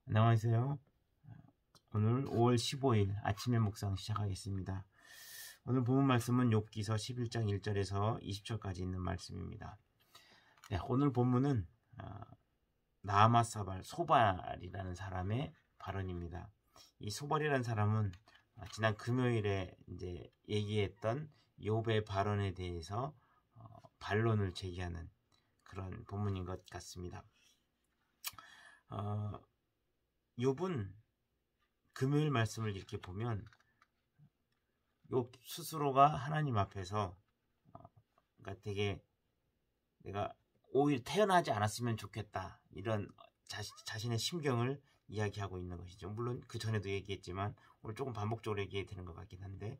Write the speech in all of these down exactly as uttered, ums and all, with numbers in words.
안녕하세요. 오늘 오월 십오일 아침의 묵상 시작하겠습니다. 오늘 본문 말씀은 욥기서 십일 장 일 절에서 이십 절까지 있는 말씀입니다. 네, 오늘 본문은 어, 나아마사발 소발이라는 사람의 발언입니다. 이 소발이라는 사람은 어, 지난 금요일에 이제 얘기했던 욥의 발언에 대해서 어, 반론을 제기하는 그런 본문인 것 같습니다. 어, 욥은 금요일 말씀을 이렇게 보면 욥 스스로가 하나님 앞에서 어, 그러니까 되게 내가 오히려 태어나지 않았으면 좋겠다 이런 자시, 자신의 심경을 이야기하고 있는 것이죠. 물론 그 전에도 얘기했지만 오늘 조금 반복적으로 얘기해야 되는 것 같긴 한데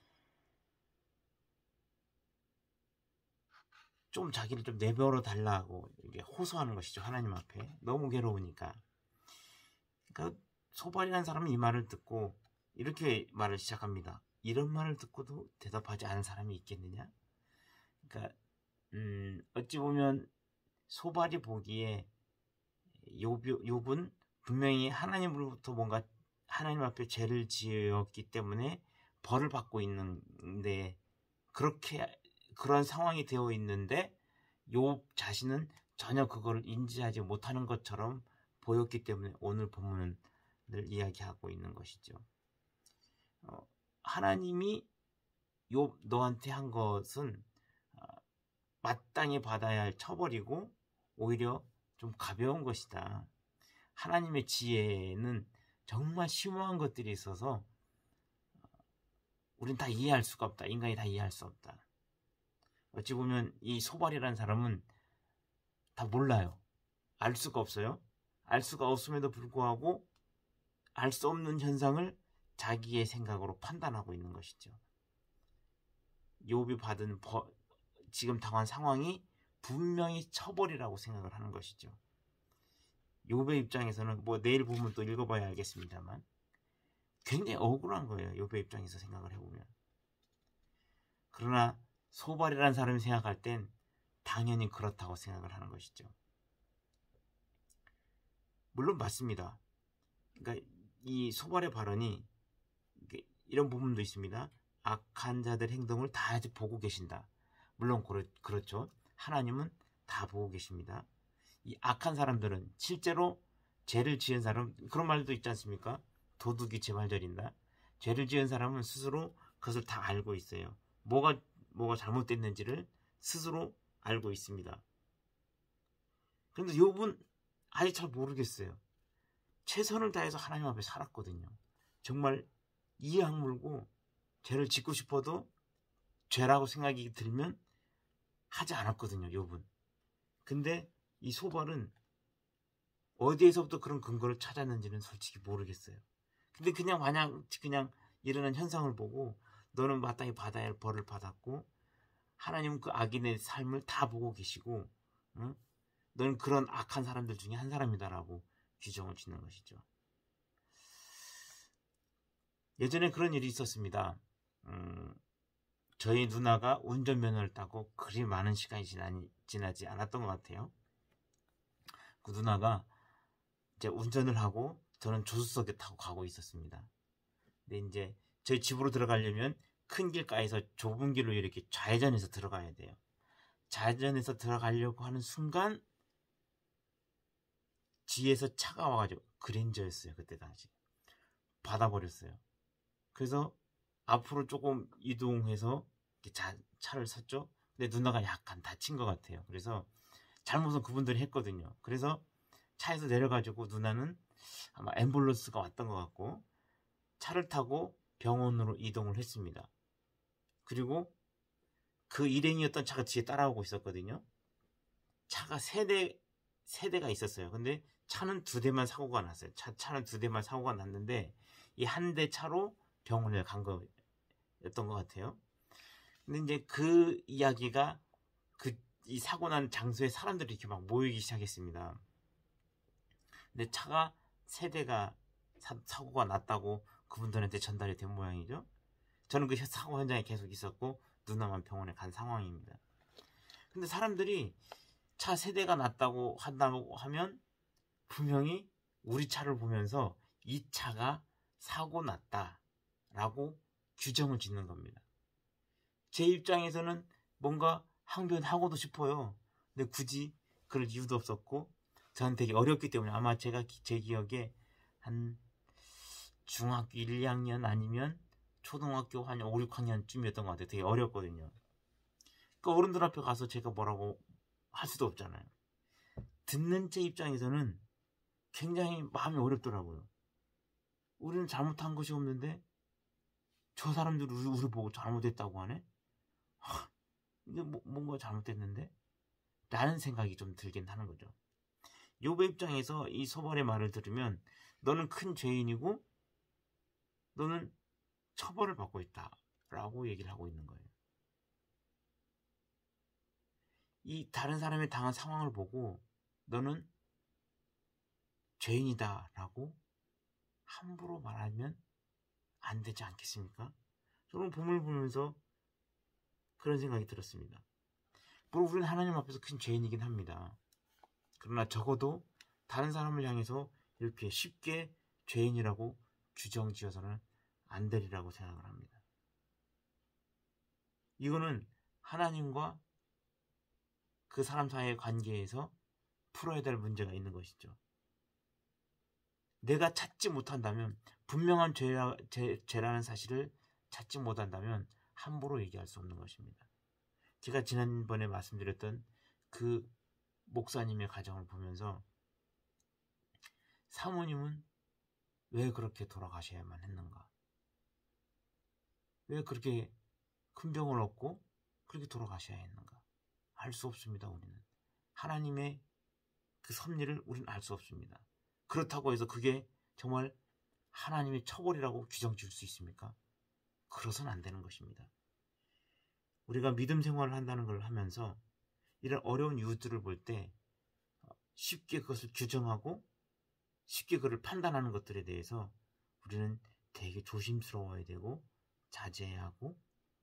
좀 자기를 좀 내버려 달라고 이게 호소하는 것이죠. 하나님 앞에 너무 괴로우니까. 그러니까 소발이라는 사람은 이 말을 듣고 이렇게 말을 시작합니다. 이런 말을 듣고도 대답하지 않은 사람이 있겠느냐? 그러니까 음, 어찌 보면 소발이 보기에 욥, 욥은 분명히 하나님으로부터 뭔가 하나님 앞에 죄를 지었기 때문에 벌을 받고 있는데 그렇게 그런 상황이 되어 있는데 욥 자신은 전혀 그걸 인지하지 못하는 것처럼 보였기 때문에 오늘 본문을 이야기하고 있는 것이죠. 어, 하나님이 욥 너한테 한 것은 어, 마땅히 받아야 할 처벌이고 오히려 좀 가벼운 것이다. 하나님의 지혜는 정말 심오한 것들이 있어서 우린 다 이해할 수가 없다. 인간이 다 이해할 수 없다. 어찌 보면 이 소발이라는 사람은 다 몰라요. 알 수가 없어요. 알 수가 없음에도 불구하고 알 수 없는 현상을 자기의 생각으로 판단하고 있는 것이죠. 욥이 받은 버, 지금 당한 상황이 분명히 처벌이라고 생각을 하는 것이죠. 욥의 입장에서는 뭐 내일 보면 또 읽어봐야 알겠습니다만 굉장히 억울한 거예요. 욥의 입장에서 생각을 해보면. 그러나 소발이라는 사람이 생각할 땐 당연히 그렇다고 생각을 하는 것이죠. 물론 맞습니다. 그러니까 이 소발의 발언이 이런 부분도 있습니다. 악한 자들 행동을 다 보고 계신다. 물론 그렇죠. 하나님은 다 보고 계십니다. 이 악한 사람들은 실제로 죄를 지은 사람, 그런 말도 있지 않습니까? 도둑이 제 말 저린다. 죄를 지은 사람은 스스로 그것을 다 알고 있어요. 뭐가 뭐가 잘못됐는지를 스스로 알고 있습니다. 그런데 욥은 아예 잘 모르겠어요. 최선을 다해서 하나님 앞에 살았거든요. 정말 이에 악물고 죄를 짓고 싶어도 죄라고 생각이 들면 하지 않았거든요. 욥은. 근데 이 소발은 어디에서부터 그런 근거를 찾았는지는 솔직히 모르겠어요. 근데 그냥 마냥 그냥 일어난 현상을 보고 너는 마땅히 받아야 할 벌을 받았고 하나님은 그 악인의 삶을 다 보고 계시고 응? 너는 그런 악한 사람들 중에 한 사람이다라고 규정을 짓는 것이죠. 예전에 그런 일이 있었습니다. 음, 저희 누나가 운전면허를 따고 그리 많은 시간이 지나니, 지나지 않았던 것 같아요. 그 누나가 이제 운전을 하고 저는 조수석에 타고 가고 있었습니다. 근데 이제 저희 집으로 들어가려면 큰 길가에서 좁은 길로 이렇게 좌회전해서 들어가야 돼요. 좌회전해서 들어가려고 하는 순간 뒤에서 차가 와가지고 그랜저였어요. 그때 당시 받아버렸어요. 그래서 앞으로 조금 이동해서 자, 차를 섰죠. 근데 누나가 약간 다친 것 같아요. 그래서 잘못은 그분들이 했거든요. 그래서 차에서 내려가지고 누나는 아마 앰뷸런스가 왔던 것 같고 차를 타고 병원으로 이동을 했습니다. 그리고 그 일행이었던 차가 뒤에 따라오고 있었거든요. 차가 세 대, 세 대가 있었어요. 근데 차는 두 대만 사고가 났어요. 차, 차는 두 대만 사고가 났는데 이 한 대 차로 병원에 간 거였던 것 같아요. 근데 이제 그 이야기가 그 이 사고 난 장소에 사람들이 이렇게 막 모이기 시작했습니다. 근데 차가 세 대가 사, 사고가 났다고 그분들한테 전달이 된 모양이죠. 저는 그 사고 현장에 계속 있었고 누나만 병원에 간 상황입니다. 근데 사람들이 차 세 대가 났다고 한다고 하면 분명히 우리 차를 보면서 이 차가 사고 났다라고 규정을 짓는 겁니다. 제 입장에서는 뭔가 항변하고도 싶어요. 근데 굳이 그럴 이유도 없었고 저는 되게 어렸기 때문에 아마 제가 제 기억에 한 중학교 일, 이 학년 아니면 초등학교 한 오, 육 학년쯤이었던 것 같아요. 되게 어렸거든요. 그 어른들 앞에 가서 제가 뭐라고 할 수도 없잖아요. 듣는 제 입장에서는 굉장히 마음이 어렵더라고요. 우리는 잘못한 것이 없는데 저 사람들이 우리, 우리 보고 잘못했다고 하네? 하, 이게 뭐, 뭔가 잘못됐는데? 라는 생각이 좀 들긴 하는 거죠. 욥의 입장에서 이 소발의 말을 들으면 너는 큰 죄인이고 너는 처벌을 받고 있다 라고 얘기를 하고 있는 거예요. 이 다른 사람이 당한 상황을 보고 너는 죄인이다 라고 함부로 말하면 안 되지 않겠습니까? 저는 본문을 보면서 그런 생각이 들었습니다. 물론 우리는 하나님 앞에서 큰 죄인이긴 합니다. 그러나 적어도 다른 사람을 향해서 이렇게 쉽게 죄인이라고 규정지어서는 안 되리라고 생각을 합니다. 이거는 하나님과 그 사람 사이의 관계에서 풀어야 될 문제가 있는 것이죠. 내가 찾지 못한다면, 분명한 죄라, 죄, 죄라는 사실을 찾지 못한다면 함부로 얘기할 수 없는 것입니다. 제가 지난번에 말씀드렸던 그 목사님의 가정을 보면서 사모님은 왜 그렇게 돌아가셔야만 했는가? 왜 그렇게 큰 병을 얻고 그렇게 돌아가셔야 했는가? 알 수 없습니다. 우리는 하나님의 그 섭리를 우리는 알 수 없습니다. 그렇다고 해서 그게 정말 하나님의 처벌이라고 규정 지을 수 있습니까? 그러서는 안 되는 것입니다. 우리가 믿음 생활을 한다는 걸 하면서 이런 어려운 이유들을 볼 때 쉽게 그것을 규정하고 쉽게 그를 판단하는 것들에 대해서 우리는 되게 조심스러워야 되고 자제해야 하고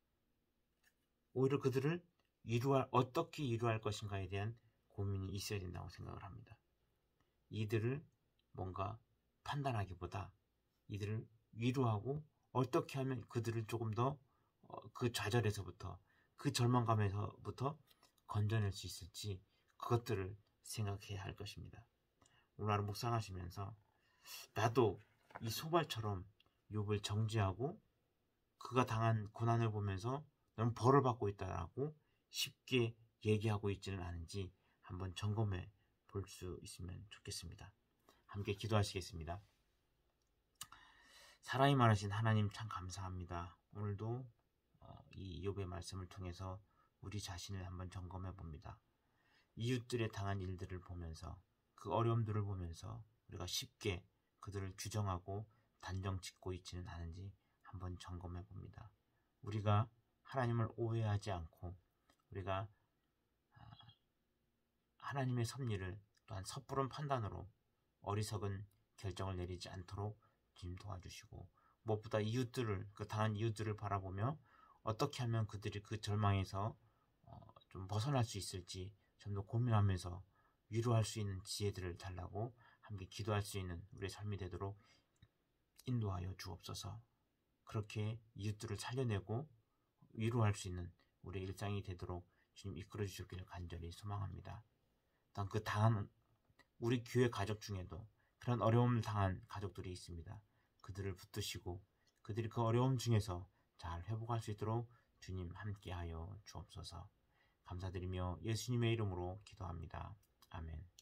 오히려 그들을 위로할, 어떻게 위로할 것인가에 대한 고민이 있어야 된다고 생각을 합니다. 이들을 뭔가 판단하기보다 이들을 위로하고 어떻게 하면 그들을 조금 더 그 좌절에서부터 그 절망감에서부터 건져낼 수 있을지 그것들을 생각해야 할 것입니다. 오늘 하루 묵상하시면서 나도 이 소발처럼 욥을 정죄하고 그가 당한 고난을 보면서 너는 벌을 받고 있다라고 쉽게 얘기하고 있지는 않은지 한번 점검해 볼 수 있으면 좋겠습니다. 함께 기도하시겠습니다. 사랑이 많으신 하나님 참 감사합니다. 오늘도 이 욥의 말씀을 통해서 우리 자신을 한번 점검해 봅니다. 이웃들의 당한 일들을 보면서 그 어려움들을 보면서 우리가 쉽게 그들을 규정하고 단정 짓고 있지는 않은지 한번 점검해 봅니다. 우리가 하나님을 오해하지 않고 우리가 하나님의 섭리를 또한 섣부른 판단으로 어리석은 결정을 내리지 않도록 주님 도와주시고 무엇보다 이웃들을 그 당한 이웃들을 바라보며 어떻게 하면 그들이 그 절망에서 어, 좀 벗어날 수 있을지 좀 더 고민하면서 위로할 수 있는 지혜들을 달라고 함께 기도할 수 있는 우리의 삶이 되도록 인도하여 주옵소서. 그렇게 이웃들을 살려내고 위로할 수 있는 우리의 일상이 되도록 주님 이끌어 주시기를 간절히 소망합니다. 또한 그 당한 우리 교회 가족 중에도 그런 어려움을 당한 가족들이 있습니다. 그들을 붙드시고 그들이 그 어려움 중에서 잘 회복할 수 있도록 주님 함께하여 주옵소서. 감사드리며 예수님의 이름으로 기도합니다. 아멘.